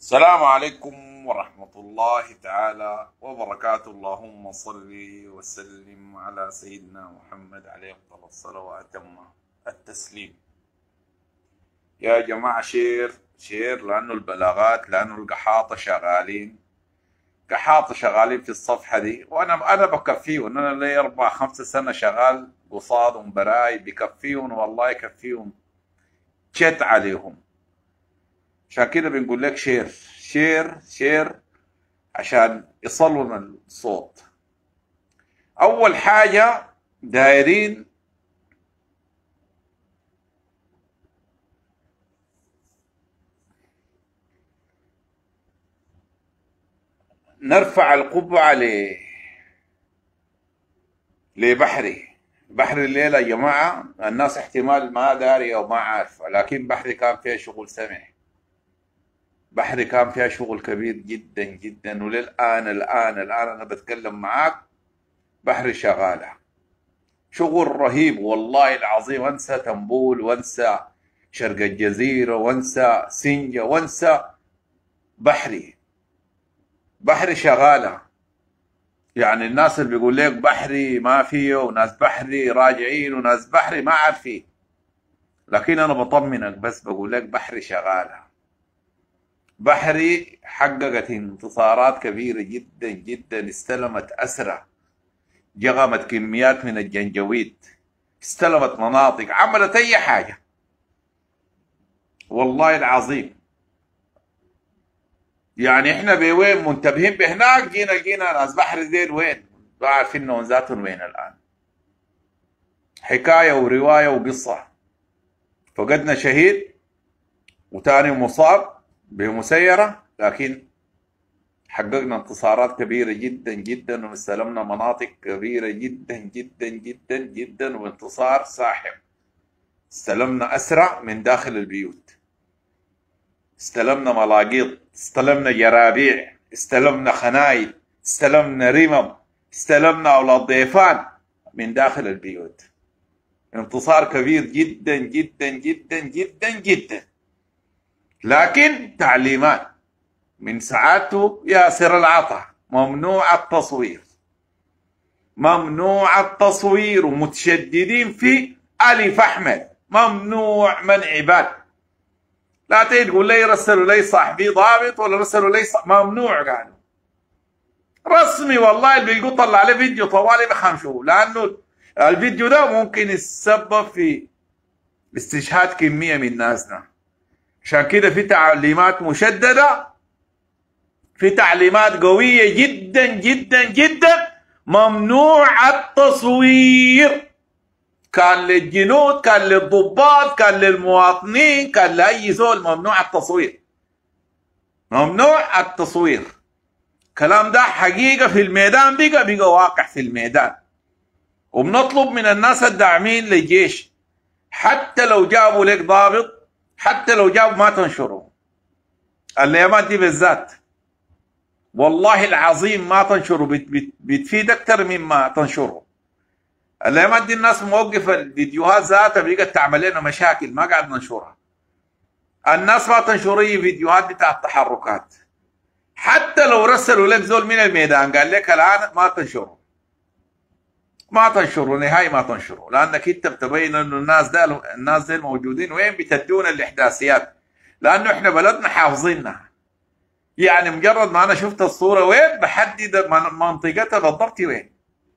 السلام عليكم ورحمة الله تعالى وبركاته. اللهم صل وسلم على سيدنا محمد عليه أفضل الصلاة وأتم التسليم. يا جماعة شير لأنه البلاغات، لأنه القحاطة شغالين في الصفحة دي، وأنا بكفيهم. أنا لي 4-5 سنة شغال قصادهم براي، بكفيهم والله يكفيهم شت عليهم. عشان كده بنقول لك شير عشان يصلوا الصوت. أول حاجة دايرين نرفع القبعة لبحري الليلة. يا جماعة الناس احتمال ما دارية وما عارفة، لكن بحري كان فيها شغل سمح، بحري كان فيها شغل كبير جدا جدا، وللآن أنا بتكلم معاك بحري شغالة شغل رهيب والله العظيم. وانسى تنبول، وانسى شرق الجزيرة، وانسى سنجة، وانسى بحري شغالة. يعني الناس اللي بيقول لك بحري ما فيه، وناس بحري راجعين، وناس بحري ما عارفين، لكن أنا بطمنك بس بقول لك بحري شغالة. بحري حققت انتصارات كبيرة جدا جدا، استلمت أسرى، جغمت كميات من الجنجويد، استلمت مناطق، عملت أي حاجة والله العظيم. يعني احنا بوين منتبهين بهناك، جينا ناس بحري ديل وين؟ ما عارفين انهم ذاتهم وين الآن. حكاية ورواية وقصة. فقدنا شهيد وتاني مصاب بمسيرة، لكن حققنا انتصارات كبيرة جدا جدا، واستلمنا مناطق كبيرة جدا جدا جدا جدا، وانتصار ساحق. استلمنا أسرى من داخل البيوت، استلمنا ملاقيط، استلمنا جرابيع، استلمنا خنايل، استلمنا رمم، استلمنا أولاد ضيفان من داخل البيوت. انتصار كبير جدا جدا جدا جدا جدا، لكن تعليمات من سعادته ياسر العطا: ممنوع التصوير، ومتشددين في ألف أحمد، ممنوع منع بال. لا تقول لي رسلوا لي صاحبي ضابط ولا رسلوا لي ممنوع. قالوا رسمي والله اللي بيقول طلع عليه فيديو طوالي بخمشوه، لأنه الفيديو ده ممكن يتسبب في استشهاد كمية من ناسنا. عشان كده في تعليمات مشددة، في تعليمات قوية جدا جدا جدا: ممنوع التصوير. كان للجنود، كان للضباط، كان للمواطنين، كان لأي زول، ممنوع التصوير، ممنوع التصوير. الكلام ده حقيقة في الميدان، بقى واقع في الميدان. وبنطلب من الناس الداعمين للجيش، حتى لو جابوا لك ضابط، حتى لو جابوا، ما تنشروا الايامات دي بالذات، والله العظيم ما تنشروا، بتفيد اكتر مما تنشروا. الايامات دي الناس موقفه الفيديوهات ذاتها، بقت تعمل لنا مشاكل، ما قاعد ننشرها. الناس ما تنشر اي فيديوهات بتاع التحركات، حتى لو رسلوا لك زول من الميدان قال لك الان ما تنشروا، نهائي ما تنشروا، لانك انت بتبين انه الناس دي موجودين وين، بتدون الاحداثيات، لانه احنا بلدنا حافظينها. يعني مجرد ما انا شفت الصوره وين، بحدد منطقتها بالضبط وين.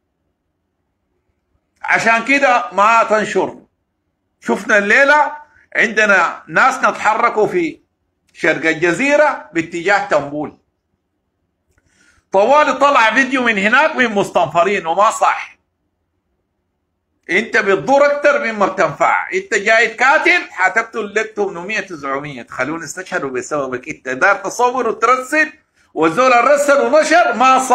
عشان كده ما تنشر. شفنا الليله عندنا ناس نتحركوا في شرق الجزيره باتجاه تنبول، طوالي طلع فيديو من هناك من مستنفرين، وما صح. انت بتضر اكتر مما بتنفع. انت جاي تقاتل، حتقتل لك 800 900 تخلون يستشهدوا بسببك. انت دار تصور وترسل، والزول الرسل ونشر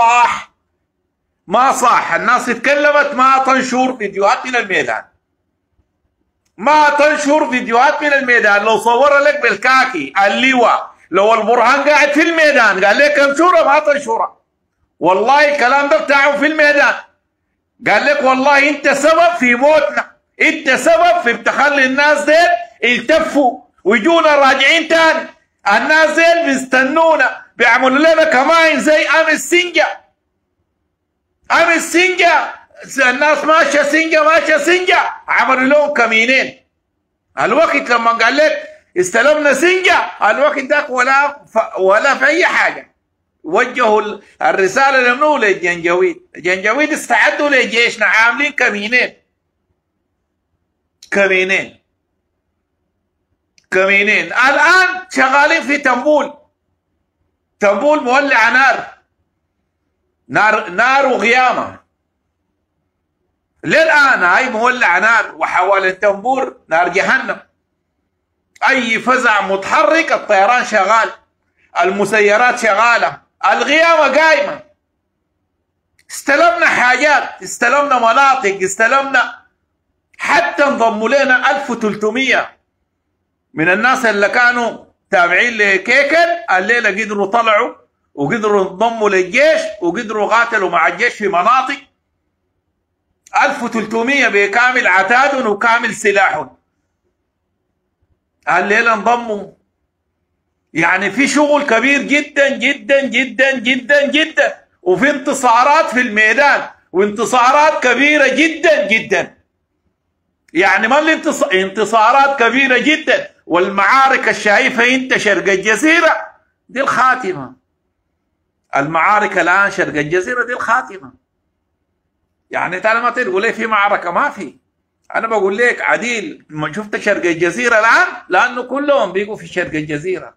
ما صح. الناس اتكلمت: ما تنشر فيديوهات من الميدان، ما تنشر فيديوهات من الميدان. لو صور لك بالكاكي اللواء، لو البرهان قاعد في الميدان قال لك انشرها، ما تنشرها. والله الكلام ده بتاعه في الميدان، قال لك والله انت سبب في موتنا، انت سبب في بتخلي الناس ديل يلتفوا ويجونا راجعين تاني. الناس زي بيستنونا بيعملوا لنا كمان زي امس سنجة. امس سنجة الناس ماشيه سنجة ماشيه سنجة، عملوا لهم كمينين. الوقت لما قال لك استلمنا سنجة، الوقت ذاك ولا في اي حاجه. وجهوا الرساله لمنو؟ للجنجويد. الجنجويد استعدوا لجيشنا عاملين كمينين. الان شغالين في تنبول. تنبول مولع نار وغيامه للان، هاي مولع نار، وحوالين تنبور نار جهنم. اي فزع متحرك، الطيران شغال، المسيرات شغاله، الغيامه قايمه. استلمنا حاجات، استلمنا مناطق، استلمنا، حتى انضموا لنا 1300 من الناس اللي كانوا تابعين لكيكل. الليله قدروا طلعوا وقدروا انضموا للجيش وقدروا قاتلوا مع الجيش في مناطق. 1300 بكامل عتاد وكامل سلاح الليله انضموا. يعني في شغل كبير جدا جدا جدا جدا جدا، وفي انتصارات في الميدان، وانتصارات كبيره جدا جدا. يعني ما انتصارات كبيره جدا، والمعارك الشايفه انت شرق الجزيره دي الخاتمه. المعارك الان شرق الجزيره دي الخاتمه. يعني انت ما تقول لي في معركه، ما في. انا بقول لك عديل، ما شفت شرق الجزيره الان، لانه كلهم بيجوا في شرق الجزيره،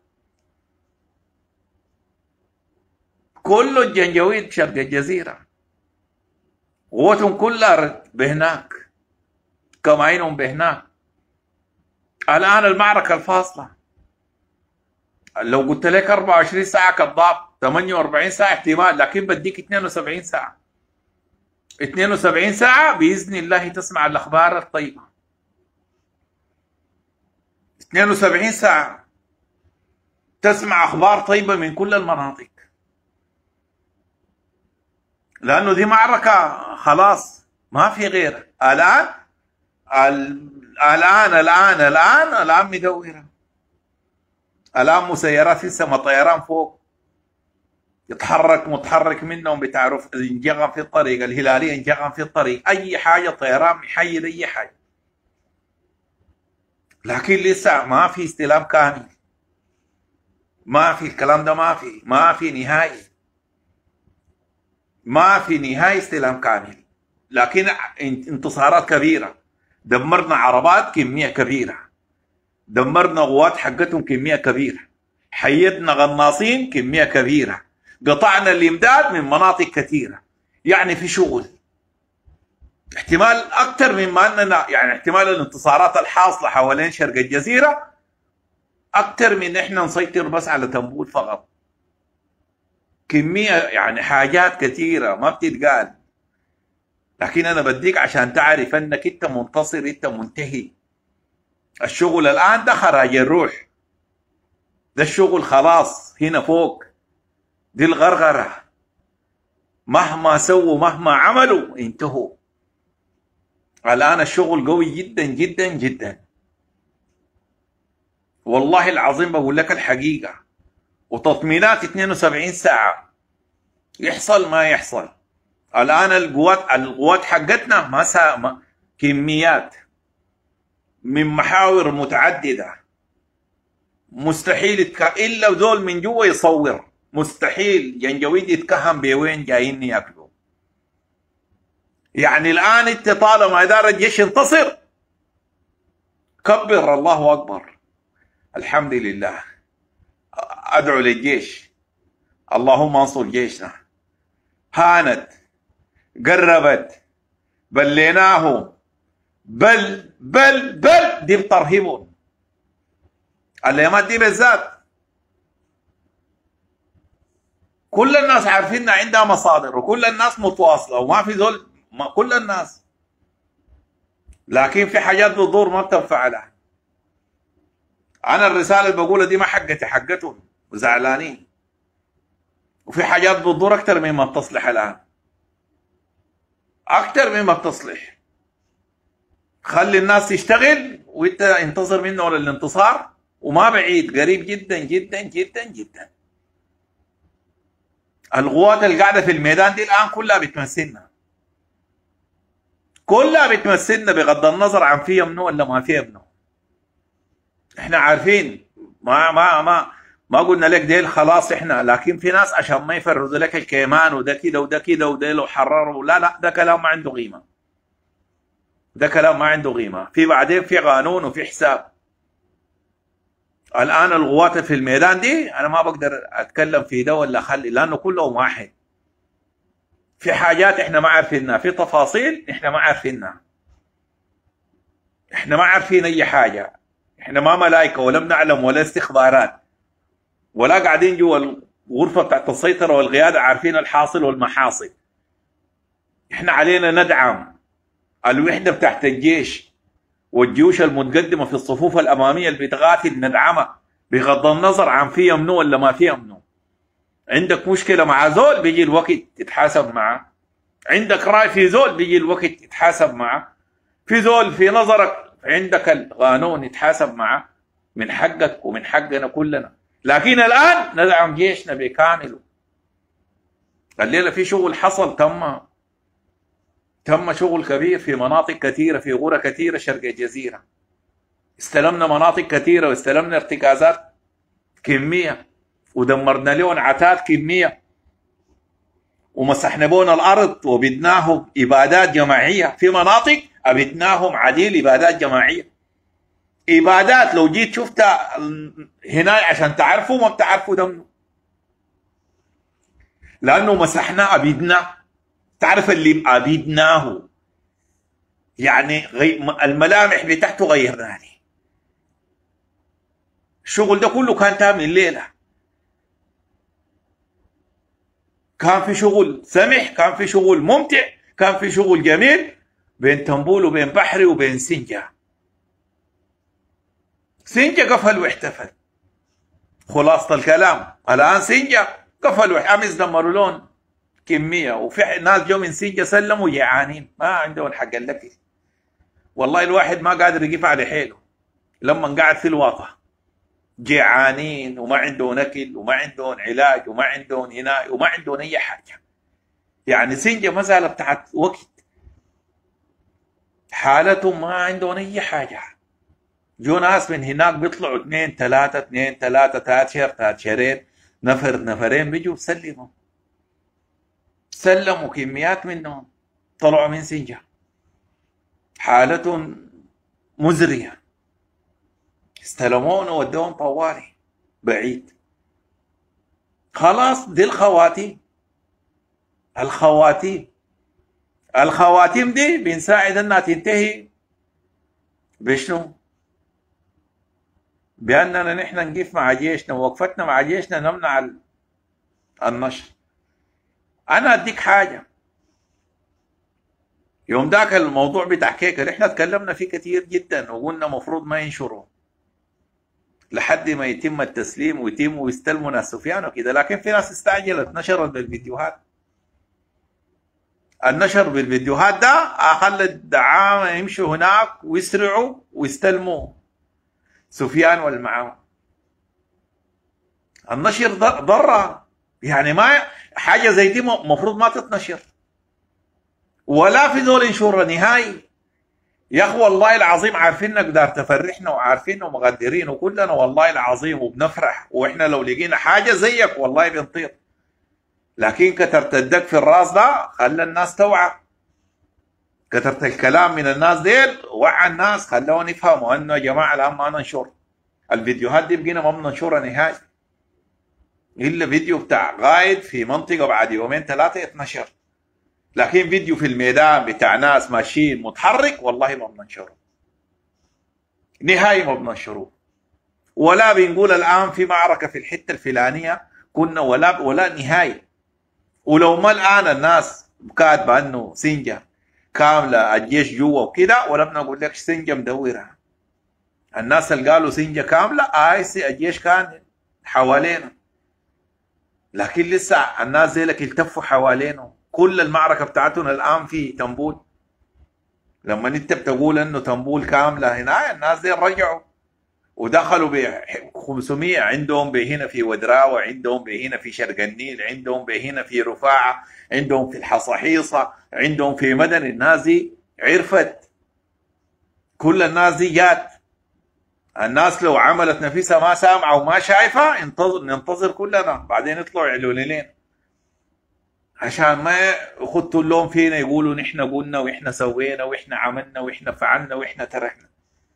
كله الجنجويد شرق الجزيره، قوتهم كلها بهناك، كمائنهم بهناك. الان المعركه الفاصله، لو قلت لك 24 ساعه كذاب، 48 ساعه احتمال، لكن بديك 72 ساعه. 72 ساعة بإذن الله تسمع الأخبار الطيبة. 72 ساعة تسمع أخبار طيبة من كل المناطق، لأنه دي معركة خلاص ما في غير. الآن مدورة. الآن مسيرات في السماء، طيران فوق متحرك منهم، بتعرف انجغم في الطريق، الهلالية انجغم في الطريق، أي حاجة طيران محيد أي حاجة. لكن لسه ما في استلام كامل، ما في الكلام ده، ما في نهائي، ما في نهائي استلام كامل. لكن انتصارات كبيرة، دمرنا عربات كمية كبيرة، دمرنا قوات حقتهم كمية كبيرة، حيدنا غناصين كمية كبيرة، قطعنا الامداد من مناطق كثيره. يعني في شغل، احتمال اكثر مما اننا، يعني احتمال الانتصارات الحاصله حوالين شرق الجزيره اكثر من احنا نسيطر بس على تنبول فقط. كميه يعني حاجات كثيره ما بتتقال، لكن انا بديك عشان تعرف انك انت منتصر، انت منتهي. الشغل الان ده خراج الروح، ده الشغل خلاص هنا فوق، دي الغرغرة، مهما سووا مهما عملوا انتهوا. الآن الشغل قوي جدا جدا جدا، والله العظيم بقول لك الحقيقة. وتطمينات 72 ساعة، يحصل ما يحصل. الآن القوات حقتنا ما كميات من محاور متعددة، مستحيل إلا ذول من جوا يصور، مستحيل جنجويد يتكهن بوين جايين ياكلوا. يعني الان انت طالما اداره الجيش ينتصر، كبر الله اكبر، الحمد لله. ادعو للجيش، اللهم انصر جيشنا. هانت، قربت، بليناهم، بل دي بترهبهم. الايامات دي بالذات كل الناس عارفين عندها مصادر، وكل الناس متواصله، وما في ذول، كل الناس. لكن في حاجات بتضر ما بتنفع لها. انا الرساله اللي بقولها دي ما حقتي، حقتهم وزعلانين. وفي حاجات بتضر اكثر مما بتصلح الان، اكثر مما بتصلح. خلي الناس تشتغل وانت انتظر منه للانتصار، وما بعيد، قريب جدا جدا جدا جدا. القوات اللي قاعده في الميدان دي الان كلها بتمثلنا، كلها بتمثلنا بغض النظر عن فيها منو ولا ما فيها منو. احنا عارفين، ما قلنا لك ديل خلاص احنا، لكن في ناس عشان ما يفرزوا لك الكيمان وده كده وده كده وده لو حرروا، لا ده كلام ما عنده قيمه، ده كلام ما عنده قيمه. في بعدين في قانون وفي حساب. الان القوات في الميدان دي انا ما بقدر اتكلم في ده ولا اخلي، لانه كلهم واحد. في حاجات احنا ما عارفينها، في تفاصيل احنا ما عارفينها، احنا ما عارفين اي حاجه، احنا ما ملائكه ولا بنعلم ولا استخبارات ولا قاعدين جوا الغرفه بتاعت السيطره والقياده عارفين الحاصل والمحاصل. احنا علينا ندعم الوحده بتاعت الجيش والجيوش المتقدمه في الصفوف الاماميه اللي بتقاتل، ندعمها بغض النظر عن فيها منو ولا ما فيها منو. عندك مشكله مع زول بيجي الوقت تتحاسب معه، عندك راي في زول بيجي الوقت تتحاسب معه، في زول في نظرك عندك القانون يتحاسب معه، من حقك ومن حقنا كلنا. لكن الان ندعم جيشنا بكامله. الليله في شغل حصل، تم شغل كبير في مناطق كثيره، في قرى كثيره شرق الجزيره. استلمنا مناطق كثيره واستلمنا ارتكازات كميه، ودمرنا لهم عتاد كميه، ومسحنا بون الارض وبدناهم ابادات جماعيه. في مناطق ابدناهم عديل ابادات جماعيه، ابادات لو جيت شفتها هنا عشان تعرفوا ما بتعرفوا دمه، لانه مسحنا ابدنا. تعرف اللي ابدناه يعني الملامح بتاعته غيرناه. الشغل ده كله كان تام الليله، كان في شغل سمح، كان في شغل ممتع، كان في شغل جميل بين تنبول وبين بحري وبين سنجا. سنجا قفل واحتفل. خلاصة الكلام الآن سنجا قفل أمس دمروا لون كمية، وفي ناس جو من سنجا سلموا جيعانين ما عندهم حق الأكل. والله الواحد ما قادر يقف على حيله لما قاعد في الواطة، جيعانين وما عندهم أكل وما عندهم علاج وما عندهم هناء وما عندهم أي حاجة. يعني سنجا مسألة بتاعت وقت، حالتهم ما عندهم أي حاجة. جو ناس من هناك بيطلعوا 2 3 2 3 3 شهر 3 شهرين، نفر نفرين بيجوا سلموا كميات منهم، طلعوا من سنجا حالتهم مزرية. استلمونا ودوهم طوالي بعيد. خلاص دي الخواتيم دي بنساعد انها تنتهي بشنو؟ باننا نحن نقف مع جيشنا، ووقفتنا مع جيشنا نمنع النشر. انا اديك حاجه، يوم ذاك الموضوع بتاع كيكر احنا تكلمنا فيه كتير جدا وقلنا مفروض ما ينشروا لحد ما يتم التسليم ويستلموا ناس سفيان وكده، لكن في ناس استعجلت نشرت بالفيديوهات. النشر بالفيديوهات ده خلى الدعامة يمشوا هناك ويسرعوا ويستلموا سفيان والمعاون. النشر ضرة، يعني ما حاجة زي دي مفروض ما تتنشر ولا في دول ينشرها نهائي. يا اخو والله العظيم عارفين انك دار تفرحنا وعارفين ومقدرين وكلنا والله العظيم وبنفرح، واحنا لو لقينا حاجة زيك والله بنطير، لكن كترت الدق في الراس ده خلى الناس توعى. كترت الكلام من الناس ديل وعى الناس، خلوهم يفهموا انه يا جماعه الان ما ننشر الفيديوهات دي، بقينا ما بننشرها نهائي الا فيديو بتاع قائد في منطقه بعد 2 3 يتنشر، لكن فيديو في الميدان بتاع ناس ماشيين متحرك والله ما بننشره نهائي، ما بننشروه. ولا بنقول الان في معركه في الحته الفلانيه كنا ولا نهائي. ولو ما الان الناس كاتبه انه سنجا كامله الجيش جوا وكده، ولا بنقول لك سنجا مدورها. الناس اللي قالوا سنجا كامله الجيش كان حوالينا، لكن لسه الناس زي لك التفوا حوالينه. كل المعركه بتاعتنا الان في تنبول. لما انت بتقول انه تنبول كامله هنا، الناس دي رجعوا ودخلوا ب 500، عندهم هنا في ودراوة، عندهم هنا في شرق النيل، عندهم هنا في رفاعة، عندهم في الحصحيصة، عندهم في مدن. الناس دي عرفت، كل الناس دي جات. الناس لو عملت نفسها ما سامعة وما شايفة ننتظر كلنا، بعدين يطلعوا يعلوا لنا عشان ما يخطوا اللوم فينا، يقولوا نحن قلنا واحنا سوينا واحنا عملنا واحنا فعلنا واحنا تركنا.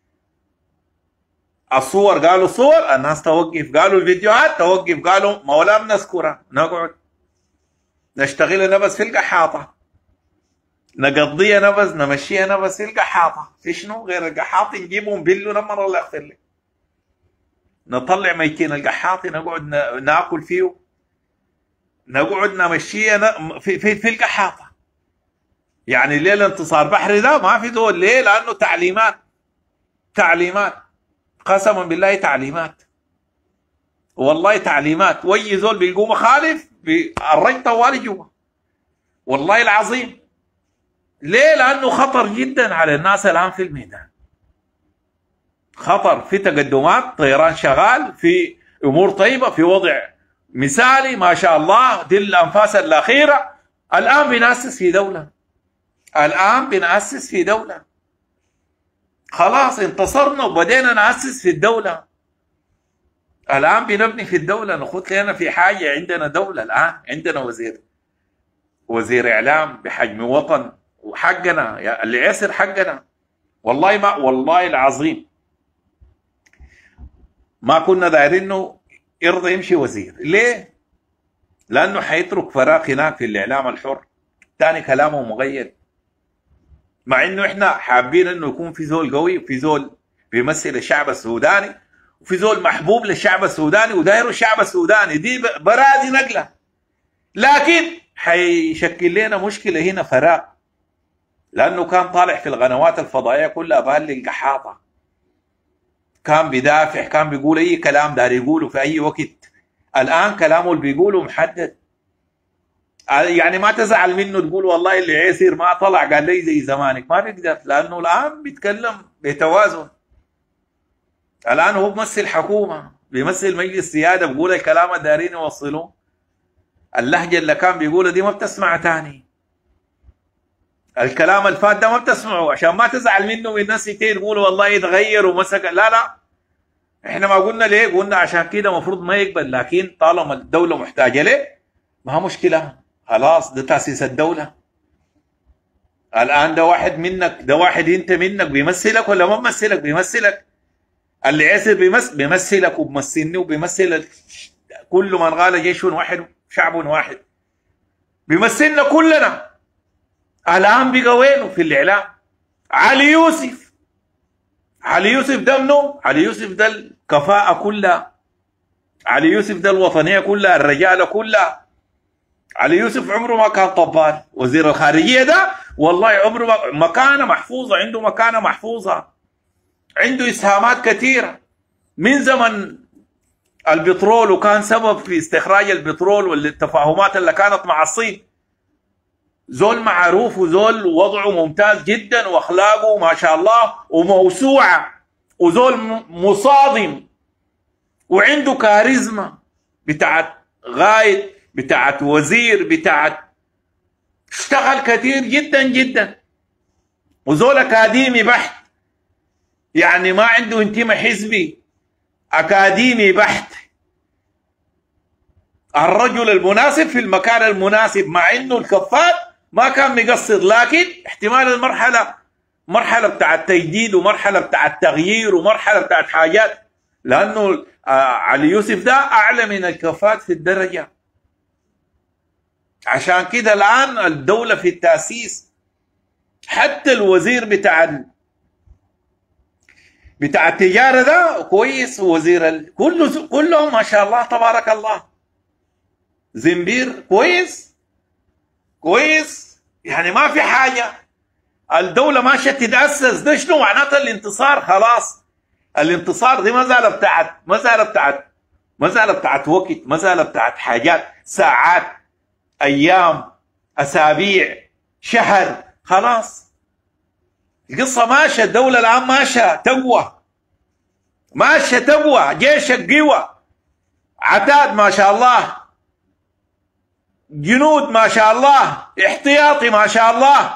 الصور قالوا صور، الناس توقف، قالوا الفيديوهات توقف، قالوا ما ولا بنذكرها، نقعد نشتغل نبس في القحاطة، نقضيها نبس، نمشيها نبس في القحاطة. في شنو غير القحاطي؟ نجيبهم بلو لما الله يغفر لي، نطلع ميتين القحاطي نقعد ناكل فيه، نقعد نمشيها في القحاطة. يعني الليلة انتصار بحري ده ما في دول، ليه؟ لأنه تعليمات قسما بالله، تعليمات والله، تعليمات. وي زول بيقوم خالف الرج طوالي جوا، والله العظيم. ليه؟ لأنه خطر جدا على الناس الآن في الميدان، خطر في تقدمات، طيران شغال، في أمور طيبة، في وضع مثالي ما شاء الله، دي الأنفاس الأخيرة. الآن بنأسس في دولة، خلاص انتصرنا وبدينا نأسس في الدولة. الآن بنبني في الدولة، نخط لنا في حاجة. عندنا دولة الآن، عندنا وزير إعلام بحجم وطن، وحقنا اللي يعسر حقنا. والله ما، والله العظيم ما كنا دايرين انه يرضى يمشي وزير. ليه؟ لانه حيترك فراغ هناك في الاعلام الحر. ثاني كلامه مغير، مع انه احنا حابين انه يكون في زول قوي، وفي زول بيمثل الشعب السوداني، وفي زول محبوب للشعب السوداني ودايره الشعب السوداني. دي برادي نقله، لكن حيشكل لنا مشكله هنا، فراغ. لانه كان طالع في القنوات الفضائيه كلها بالي القحاطه، كان بيدافع، كان بيقول اي كلام داري يقوله في اي وقت. الان كلامه اللي بيقوله محدد، يعني ما تزعل منه تقول والله اللي يصير ما طلع قال لي زي زمانك، ما بيقدر، لانه الان بيتكلم بتوازن. الان هو بيمثل حكومه، بيمثل مجلس سياده، بيقول الكلام اللي دارين يوصلوه. اللهجه اللي كان بيقولها دي ما بتسمع تاني، الكلام الفات ده ما بتسمعه، عشان ما تزعل منه والناس يقولوا والله يتغير ومسك. لا احنا ما قلنا ليه، قلنا عشان كده المفروض ما يقبل، لكن طالما الدوله محتاجه له ما مشكله، خلاص ده تاسيس الدوله. الان ده واحد منك، ده واحد انت منك، بيمثلك ولا ما بيمثلك؟ بيمثلك. اللي ياسر بيمثلك وبيمثلني وبيمثل كل من قال جيش واحد شعب واحد، بيمثلنا كلنا. الان بقى وينه في الاعلام؟ علي يوسف ده منو؟ علي يوسف ده الكفاءة كلها، علي يوسف ده الوطنية كلها، الرجالة كلها. علي يوسف عمره ما كان طبال. وزير الخارجية ده والله عمره ما، مكانة محفوظة، عنده مكانة محفوظة، عنده إسهامات كثيرة من زمن البترول، وكان سبب في استخراج البترول والتفاهمات اللي كانت مع الصين. زول معروف، وزول وضعه ممتاز جدا، واخلاقه ما شاء الله وموسوعه، وزول مصادم، وعنده كاريزما بتاعت غايد، بتاعت وزير، بتاعت اشتغل كثير جدا جدا، وزول اكاديمي بحت، يعني ما عنده انتماء حزبي، اكاديمي بحت. الرجل المناسب في المكان المناسب، مع انه الكفاء ما كان مقصر، لكن احتمال مرحلة بتاعت تجديد، ومرحلة بتاعت تغيير، ومرحلة بتاعت حاجات، لأنه علي يوسف ده أعلى من الكفاءات في الدرجة. عشان كده الآن الدولة في التأسيس، حتى الوزير بتاع التجارة ده كويس، وزير كلهم ما شاء الله تبارك الله. زنبير كويس، يعني ما في حاجة. الدولة ماشية تتأسس. ده شنو معناته الانتصار؟ خلاص الانتصار دي مسألة بتاعت وقت، مسألة بتاعت حاجات، ساعات، أيام، أسابيع، شهر، خلاص القصة ماشية. الدولة الآن ماشية تقوى. ماشية تقوى، جيشك قوى، عتاد ما شاء الله، جنود ما شاء الله، احتياطي ما شاء الله.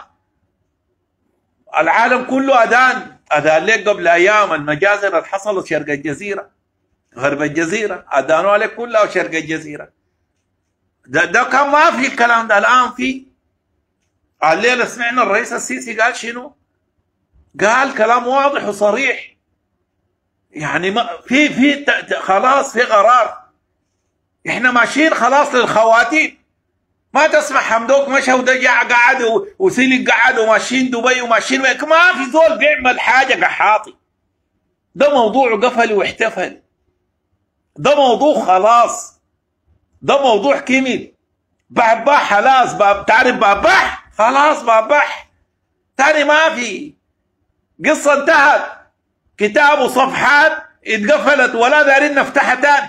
العالم كله أذان لك قبل أيام المجازر اللي حصلت شرق الجزيرة غرب الجزيرة، أذانوا لك كلها شرق الجزيرة. ده كان ما في الكلام ده، الآن في. الليلة سمعنا الرئيس السيسي قال شنو؟ قال كلام واضح وصريح، يعني ما في خلاص في قرار، احنا ماشيين خلاص للخواتيم. ما تسمع حمدوك مشى وده قعد وسيلي قعد وماشيين دبي وماشيين ما في زول بيعمل حاجه قحاطي. ده موضوع قفل واحتفل، ده موضوع خلاص، ده موضوع كمل. باباح خلاص، تعرف باباح خلاص، باباح تاني ما في، قصه انتهت، كتاب وصفحات اتقفلت ولا دارين نفتحها تاني،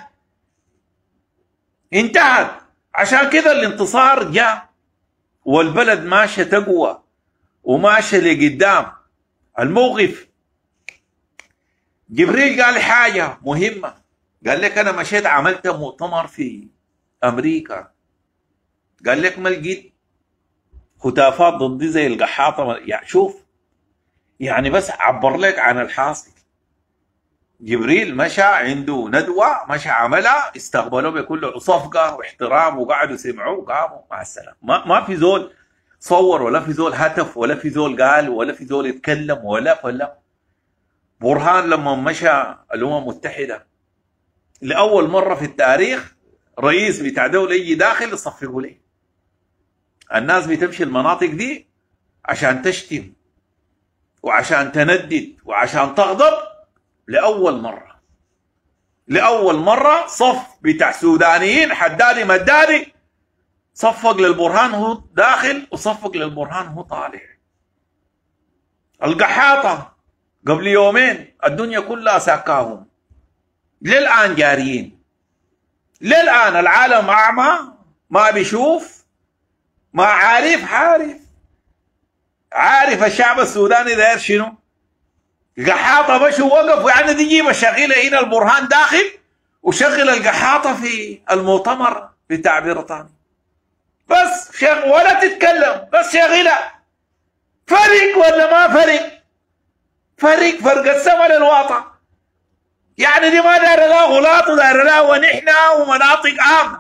انتهت. عشان كده الانتصار جاء والبلد ماشيه تقوى وماشيه لقدام. الموقف جبريل قال حاجه مهمه، قال لك انا مشيت عملت مؤتمر في امريكا، قال لك ما لقيت هتافات ضدي زي القحاطه. يعني شوف، يعني بس عبر لك عن الحاصل. جبريل مشى عنده ندوة، مشى عملها، استقبلوه بكل صفقة واحترام وقعدوا سمعوه وقاموا مع السلامة. ما في زول صور ولا في زول هتف ولا في زول قال ولا في زول يتكلم ولا. برهان لما مشى الأمم المتحدة لأول مرة في التاريخ رئيس بتاع دولة يجي داخل يصفقوا ليه. الناس بتمشي المناطق دي عشان تشتم وعشان تندد وعشان تغضب. لأول مرة صف بتاع سودانيين حدادي مدادي صفق للبرهان هو داخل وصفق للبرهان هو طالع. القحاطة قبل يومين الدنيا كلها ساكاهم، للآن جاريين، للآن العالم أعمى ما بيشوف، ما عارف الشعب السوداني داير شنو. القحاطة مشوا وقفوا، يعني دي جيب الشغيلة هنا البرهان داخل وشغل القحاطة في المؤتمر بتاع بريطانيا بس ولا تتكلم، بس شغيلة. فرق ولا ما فرق السما للواطة. يعني دي ما داير لها غلاط وداير لها ونحنا ومناطق عامة.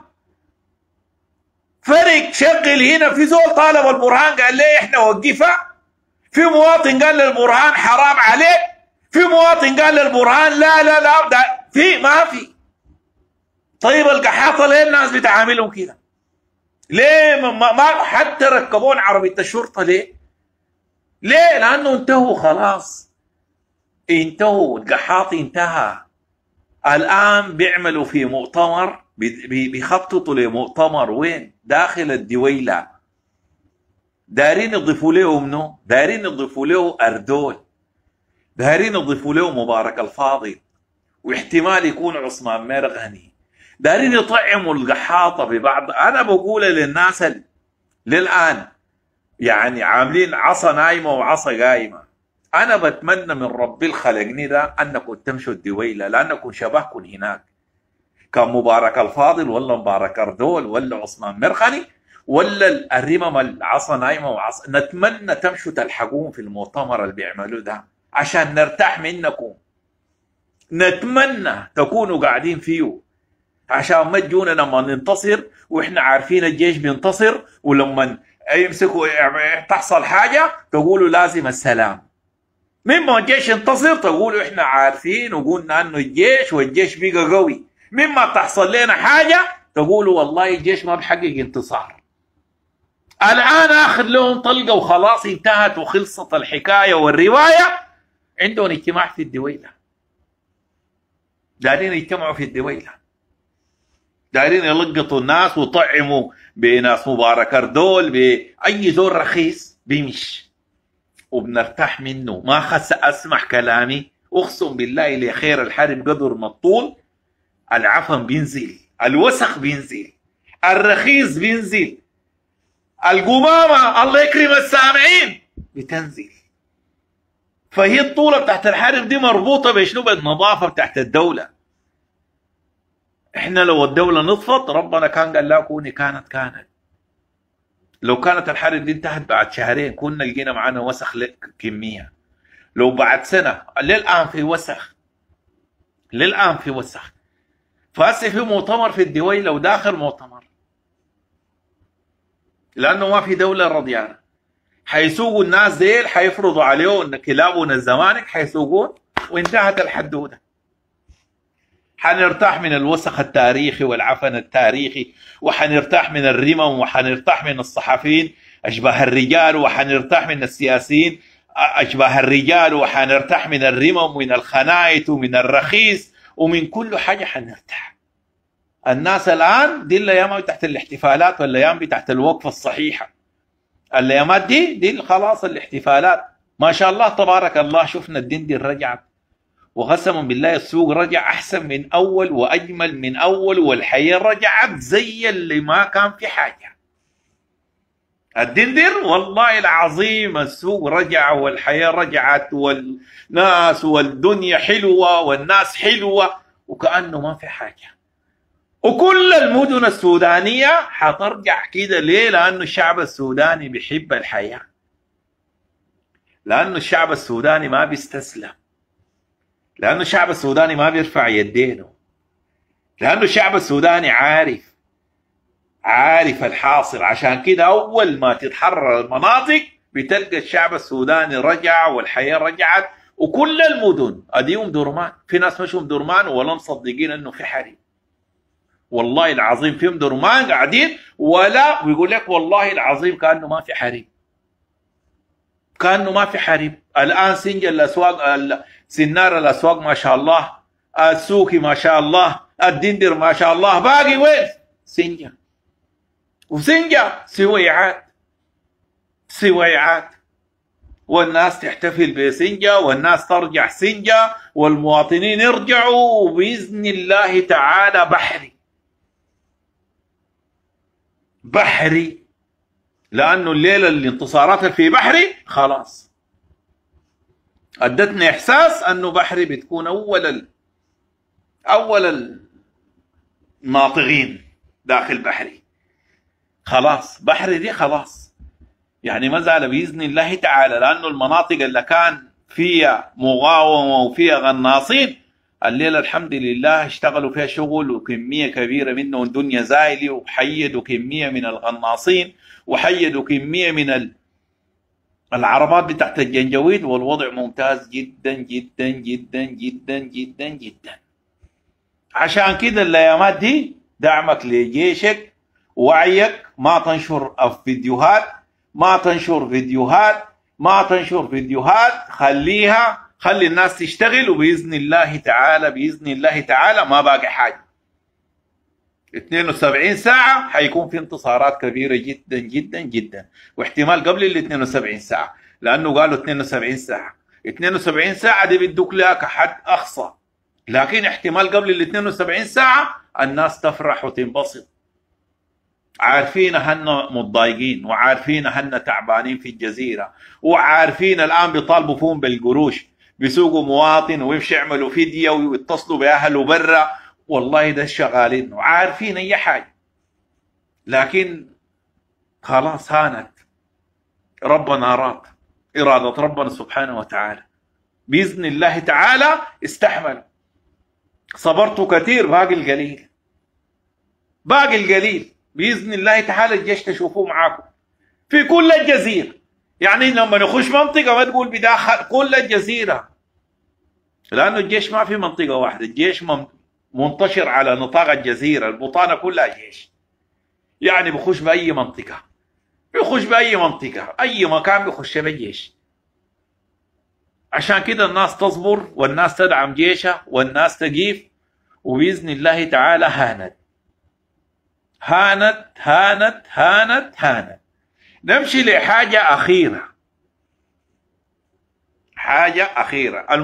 فرق شغل هنا، في زول طالب البرهان قال ليه احنا وقفها، في مواطن قال للبرهان حرام عليك، في مواطن قال للبرهان لا ده ما في. طيب القحاطة ليه الناس بتعاملهم كده؟ ليه ما حتى ركبون عربية الشرطة ليه؟ لأنه انتهوا خلاص، انتهوا، القحاطي انتهى. الآن بيعملوا في مؤتمر، بيخططوا لمؤتمر وين؟ داخل الدويلة. دارين يضيفوا له منو؟ دارين يضيفوا له أردول، دارين يضيفوا له مبارك الفاضل، واحتمال يكون عثمان مرغني. دارين يطعموا القحاطة ببعض. أنا بقول للناس للآن يعني عاملين عصا نايمة وعصا قايمة. أنا بتمنى من ربي الخلقني ده أنكم تمشوا الدويلة، لأنكم شبهكم هناك، كان مبارك الفاضل ولا مبارك أردول ولا عثمان مرغني ولا الرمم العصا نايمه وعصا. نتمنى تمشوا تلحقون في المؤتمر اللي بيعملوه ده عشان نرتاح منكم. نتمنى تكونوا قاعدين فيه عشان ما تجونا لما ننتصر واحنا عارفين الجيش بينتصر، ولما يمسكوا تحصل حاجه تقولوا لازم السلام. مما الجيش ينتصر تقولوا احنا عارفين وقلنا انه الجيش والجيش بقى قوي. مما تحصل لنا حاجه تقولوا والله الجيش ما بحقق انتصار. الآن آخذ لهم طلقة وخلاص انتهت وخلصت الحكاية والرواية. عندهم اجتماع في الدويلة، دارين يجتمعوا في الدويلة، دارين يلقطوا الناس وطعموا بناس مبارك أردول بأي زور رخيص بيمش وبنرتاح منه. ما خس أسمح كلامي، أقسم بالله لخير الحرب قدر ما الطول. العفن بينزل، الوسخ بينزل، الرخيص بينزل، القمامة الله يكرم السامعين بتنزل. فهي الطولة بتاعت الحرب دي مربوطة بشنو؟ بالنظافة بتاعت الدولة. احنا لو الدولة نطفت ربنا كان قال لا كوني كانت. لو كانت الحرب دي انتهت بعد شهرين كنا لقينا معانا وسخ كمية. لو بعد سنة، للآن في وسخ. فهسه في مؤتمر في الدويلة وداخل مؤتمر، لأنه ما في دولة رضيانة. حيسوقوا الناس ديل، حيفرضوا عليهم ان كلابهم الزمالك حيسوقون وانتهت الحدودة. حنرتاح من الوسخ التاريخي والعفن التاريخي، وحنرتاح من الرمم، وحنرتاح من الصحفيين أشباه الرجال، وحنرتاح من السياسيين أشباه الرجال، وحنرتاح من الرمم ومن الخنايت ومن الرخيص ومن كل حاجة. حنرتاح. الناس الآن دي الأيام تحت الاحتفالات والأيام تحت الوقفة الصحيحة. الأيامات دي خلاص الاحتفالات. ما شاء الله تبارك الله، شفنا الدندن رجعت، وقسما بالله السوق رجع أحسن من أول وأجمل من أول، والحياة رجعت زي اللي ما كان في حاجة. الدندر والله العظيم السوق رجع والحياة رجعت والناس والدنيا حلوة والناس حلوة وكأنه ما في حاجة. وكل المدن السودانية حترجع كده. ليه؟ لأنه الشعب السوداني بيحب الحياة، لأنه الشعب السوداني ما بيستسلم، لأنه الشعب السوداني ما بيرفع يدينه، لأنه الشعب السوداني عارف الحاصل. عشان كده أول ما تتحرر المناطق بتلقى الشعب السوداني رجع والحياة رجعت. وكل المدن أديهم درمان. في ناس مشهم درمان ولا مصدقين أنه في حريق. والله العظيم فيهم درمان قاعدين ولا، ويقول لك والله العظيم كأنه ما في حريق، كأنه ما في حريق. الآن سنجل الأسواق، سنار الأسواق ما شاء الله، السوكي ما شاء الله، الدندر ما شاء الله، باقي وين؟ سنجة. وسنجة سويعات، والناس تحتفل بسنجة، والناس ترجع سنجة، والمواطنين يرجعوا، وبإذن الله تعالى بحري. لأنه الليلة الانتصارات اللي في بحري خلاص ادتنا احساس انه بحري بتكون اول الناطقين داخل بحري. خلاص بحري دي خلاص يعني ما زال باذن الله تعالى، لانه المناطق اللي كان فيها مقاومه وفيها غناصين الليله الحمد لله اشتغلوا فيها شغل، وكميه كبيره منهم دنيا زايلي، وحيدوا كميه من الغناصين، وحيدوا كميه من العربات بتاعت الجنجويد، والوضع ممتاز جدا جدا جدا جدا جدا جدا. عشان كده الايامات دي دعمك لجيشك، وعيك، ما تنشر فيديوهات، خلي الناس تشتغل، وباذن الله تعالى ما باقي حاجه. 72 ساعة حيكون في انتصارات كبيرة جدا جدا جدا، واحتمال قبل ال 72 ساعة، لأنه قالوا 72 ساعة. 72 ساعة دي بيدوك لها كحد أقصى، لكن احتمال قبل ال 72 ساعة الناس تفرح وتنبسط. عارفين أهلنا متضايقين، وعارفين أهلنا تعبانين في الجزيرة، وعارفين الآن بيطالبوا فيهم بالقروش، بيسوقوا مواطن ويمشي يعملوا فدية ويتصلوا بأهله برا. والله ده شغالين وعارفين اي حاجه، لكن خلاص هانت. ربنا اراد، اراده ربنا سبحانه وتعالى، باذن الله تعالى استحملوا. صبرتوا كثير، باقي القليل باذن الله تعالى. الجيش تشوفوه معاكم في كل الجزيره، يعني لما نخش منطقه ما تقول بداخل كل الجزيره، لانه الجيش ما في منطقه واحده، الجيش منتشر على نطاق الجزيرة، البطانة كلها جيش، يعني بخش بأي منطقة، أي مكان بخش بالجيش. عشان كده الناس تصبر، والناس تدعم جيشها، والناس تقيف، وبإذن الله تعالى هانت. نمشي لحاجة أخيرة.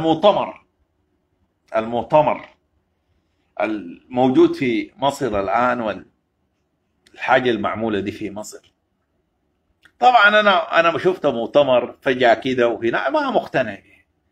المؤتمر الموجود في مصر الآن، والحاجة المعمولة دي في مصر. طبعا أنا شفت مؤتمر فجأة كده وهنا ما مقتنع به،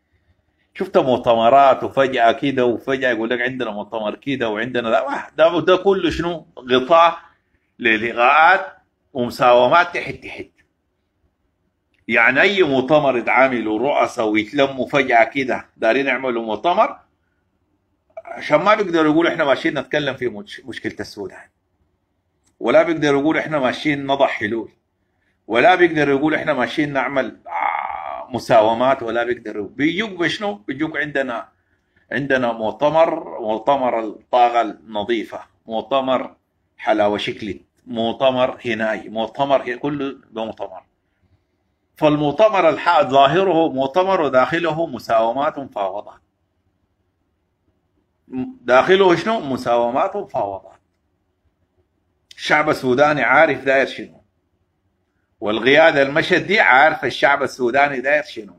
شفت مؤتمرات وفجأة كده وفجأة يقول لك عندنا مؤتمر كده وعندنا ده كله شنو؟ غطاء للغاءات ومساومات تحت تحت. يعني أي مؤتمر يتعامل ورؤساء ويتلموا فجأة كده دارين يعملوا مؤتمر عشان ما بيقدروا يقولوا احنا ماشيين نتكلم في مشكلة السودان، ولا بيقدروا يقولوا احنا ماشيين نضع حلول، ولا بيقدروا يقولوا احنا ماشيين نعمل مساومات، ولا بيقدروا. بيجوك بشنو؟ بيجوك عندنا مؤتمر الطاقة النظيفة، مؤتمر حلاوة شكلي، مؤتمر هناي، مؤتمر كله ده مؤتمر. فالمؤتمر ظاهره مؤتمر وداخله مساومات ومفاوضات. داخله شنو؟ مساومات ومفاوضات. الشعب السوداني عارف داير شنو، والقيادة المشت دي عارف الشعب السوداني داير شنو،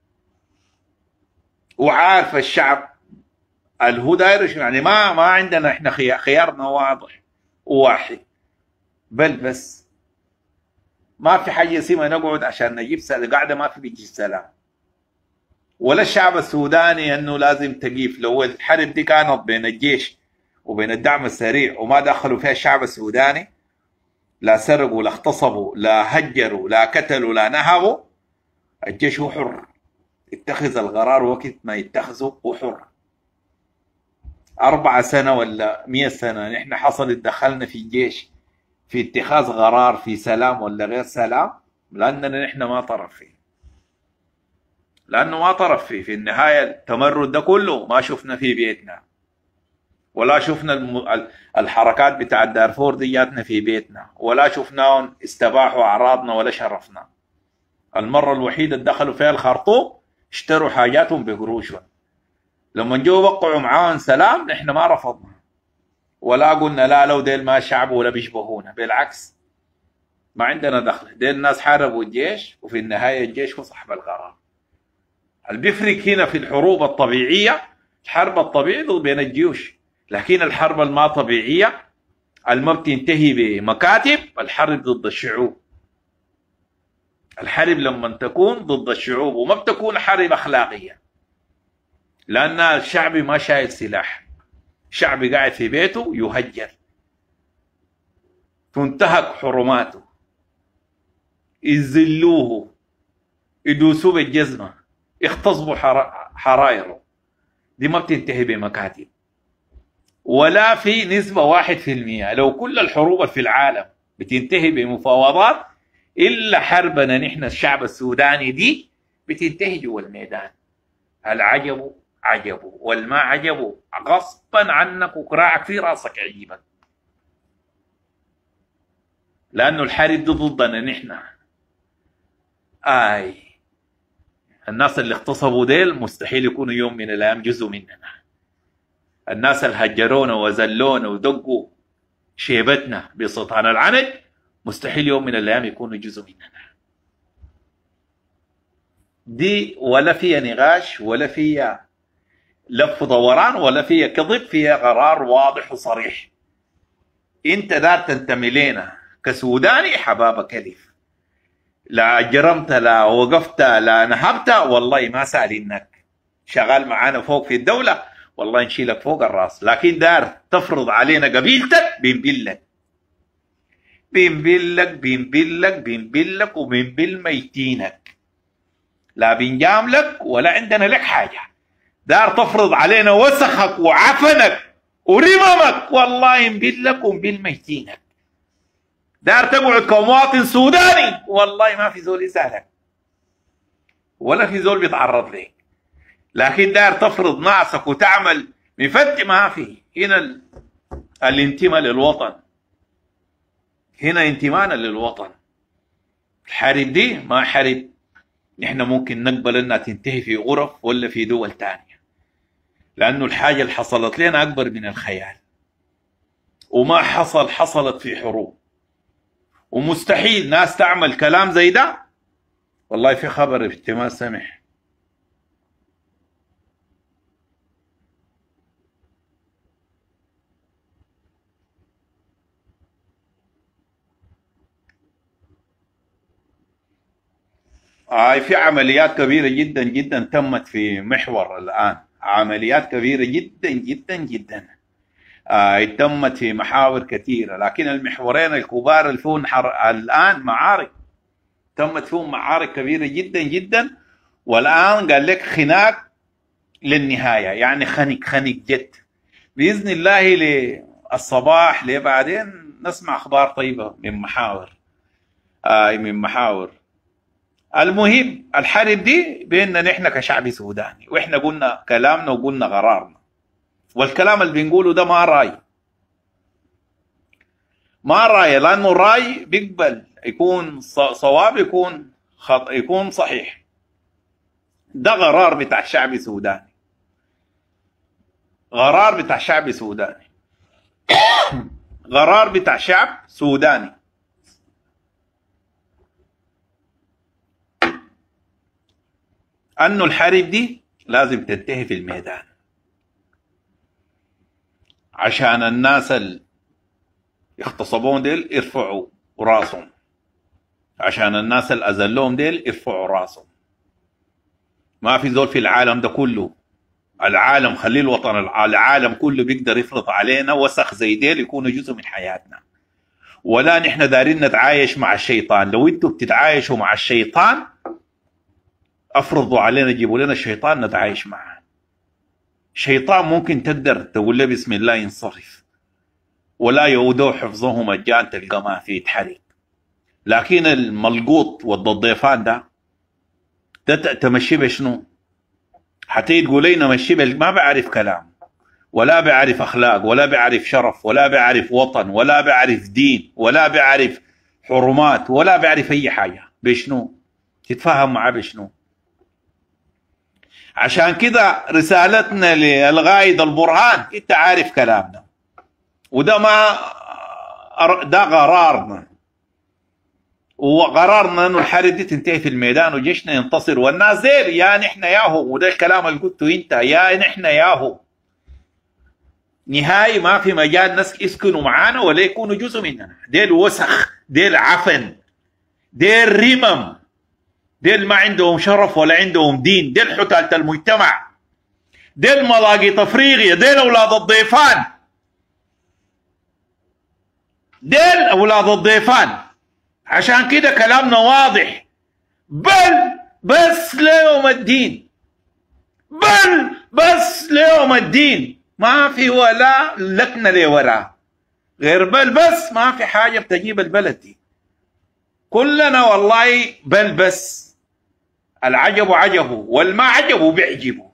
وعارف الشعب الهو داير شنو. يعني ما عندنا احنا خيارنا واضح وواحد، بس ما في حاجة اسمها نقعد عشان نجيب سلام. قاعدة ما في بيجي سلام، ولا الشعب السوداني انه لازم تقيف. لو الحرب دي كانت بين الجيش وبين الدعم السريع وما دخلوا فيها الشعب السوداني، لا سرقوا لا اغتصبوا لا هجروا لا قتلوا لا نهبوا، الجيش هو حر اتخذ القرار وقت ما يتخذه، هو حر. 4 سنة ولا 100 سنة نحن حصل دخلنا في الجيش في اتخاذ قرار في سلام ولا غير سلام، لأننا نحن ما طرف فيه، لأنه ما طرف فيه. في النهاية التمرد ده كله ما شفنا في بيتنا، ولا شفنا الحركات بتاع دارفور دي جاتنا في بيتنا، ولا شفناهم استباحوا أعراضنا ولا شرفنا. المرة الوحيدة اللي دخلوا فيها الخرطوم اشتروا حاجاتهم بقروشهم. لما جو وقعوا معاهم سلام نحن ما رفضنا، ولا قلنا لا لو ديل ما شعب ولا بيشبهونا، بالعكس ما عندنا دخل. ديل الناس حاربوا الجيش، وفي النهاية الجيش هو صاحب القرار. اللي بيفرق هنا في الحروب الطبيعية، الحرب الطبيعي بين الجيوش، لكن الحرب الما طبيعية الما بتنتهي بمكاتب، الحرب ضد الشعوب. الحرب لما تكون ضد الشعوب وما بتكون حرب أخلاقية، لأن الشعب ما شايل سلاح، شعب قاعد في بيته يهجر، تنتهك حرماته، يذلوه، يدوسوه بالجزمة، يغتصبوا حرايره. دي ما بتنتهي بمكاتب ولا في نسبة 1%. لو كل الحروب في العالم بتنتهي بمفاوضات إلا حربنا نحن الشعب السوداني دي بتنتهي جوا الميدان. هل عجبه عجبه، والما عجبه غصبا عنك وكراعك في راسك عجيبك، لأنه الحرب دي ضدنا نحن. الناس اللي اغتصبوا ديل مستحيل يكونوا يوم من الأيام جزء مننا. الناس اللي هجرونا وذلونا ودقوا شيبتنا بسلطان العند مستحيل يوم من الأيام يكونوا جزء مننا. دي ولا فيها نقاش، ولا فيها لف دوران، ولا فيها كذب، فيها قرار واضح وصريح. انت دار تنتمي لنا كسوداني حبابك الف، لا اجرمت لا وقفت لا نهبت والله ما سالينك، شغال معانا فوق في الدوله والله نشيلك فوق الراس. لكن دار تفرض علينا قبيلتك، بنبلك بنبلك بنبلك بنبلك وبنبل ميتينك، لا بنجاملك ولا عندنا لك حاجه. دار تفرض علينا وسخك وعفنك ورممك، والله نبلك ونبل ميتينك. دار تقعد كمواطن سوداني والله ما في زول يسالك، ولا في زول بيتعرض لك. لكن دار تفرض ناسك وتعمل مفتي، ما في. هنا الانتماء للوطن، هنا انتماءنا للوطن. الحرب دي ما حرب نحن ممكن نقبل انها تنتهي في غرف ولا في دول تانية، لانه الحاجة اللي حصلت لنا اكبر من الخيال، وما حصلت في حروب، ومستحيل ناس تعمل كلام زي ده. والله في خبر احتمال سمح. في عمليات كبيرة جدا جدا تمت في محور الآن، عمليات كبيرة جدا جدا جدا تمت في محاور كثيرة، لكن المحورين الكبار اللي فيهم الآن معارك، تمت فيهم معارك كبيرة جدا جدا، والآن قال لك خناق للنهاية، يعني خنق جد. بإذن الله للصباح بعدين نسمع أخبار طيبة من محاور المهم الحرب دي بيننا نحن كشعب سوداني، واحنا قلنا كلامنا وقلنا قرارنا، والكلام اللي بنقوله ده ما راي لانه الراي بيقبل يكون صواب، يكون صحيح. ده قرار بتاع الشعب السوداني، قرار بتاع شعب سوداني، قرار بتاع شعب سوداني. انه الحرب دي لازم تنتهي في الميدان، عشان الناس اللي اغتصبون ديل يرفعوا راسهم، عشان الناس اللي اذلوهم ديل يرفعوا راسهم. ما في زول في العالم ده كله، العالم خليه الوطن، العالم كله بيقدر يفرض علينا وسخ زي ديل يكونوا جزء من حياتنا، ولا نحن دارين نتعايش مع الشيطان. لو انتوا بتتعايشوا مع الشيطان افرضوا علينا، جيبوا لنا الشيطان نتعايش معه. شيطان ممكن تقدر تقول له بسم الله ينصرف، ولا يعودوا حفظهم الجان تلقى ما في يتحرك. لكن الملقوط والضيفان ده تمشي بشنو؟ حتى تقول لي نمشي ما بعرف كلام، ولا بعرف اخلاق، ولا بعرف شرف، ولا بعرف وطن، ولا بعرف دين، ولا بعرف حرمات، ولا بعرف اي حاجه. بشنو؟ تتفاهم معاه بشنو؟ عشان كده رسالتنا للغايد البرهان، انت عارف كلامنا، وده ده قرارنا، وقرارنا انه الحرب دي تنتهي في الميدان وجيشنا ينتصر، والناس ديل يا نحن ياهو، وده الكلام اللي قلته انت، يا نحن ياهو نهائي ما في مجال ناس يسكنوا معانا ولا يكونوا جزء مننا. ديل وسخ، ديل عفن، ديل رمم، ديل ما عندهم شرف ولا عندهم دين، ديل حتالة المجتمع، ديل ملاقيط افريقيا، ديل اولاد الضيفان، ديل اولاد الضيفان. عشان كده كلامنا واضح، بس ليوم الدين، بس ليوم الدين، ما في ولا لكنا لي وراه غير بس، ما في حاجة بتجيب البلد دي. كلنا والله بس العجب عجبه والما عجبه بيعجبه،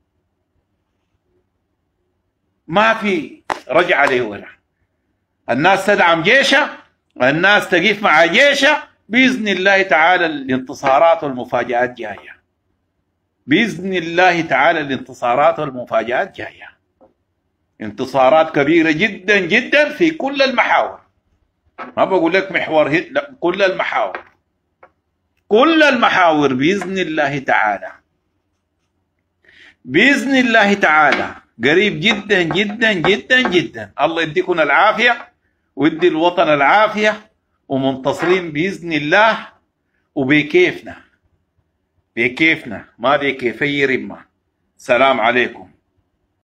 ما في رجع لي ورا. الناس تدعم جيشها، الناس تقف مع جيشها، بإذن الله تعالى الانتصارات والمفاجآت جاية، بإذن الله تعالى الانتصارات والمفاجآت جاية، انتصارات كبيرة جدا جدا في كل المحاور. ما بقول لك محور لا، كل المحاور، كل المحاور بإذن الله تعالى، بإذن الله تعالى قريب جدا جدا جدا جدا. الله يديكم العافية ويدي الوطن العافية، ومنتصرين بإذن الله، وبكيفنا، بكيفنا ما بكيف أي رمة. سلام عليكم.